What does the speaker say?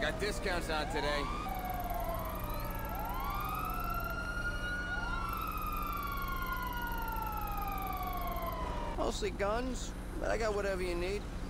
Got discounts on today. Mostly guns, but I got whatever you need.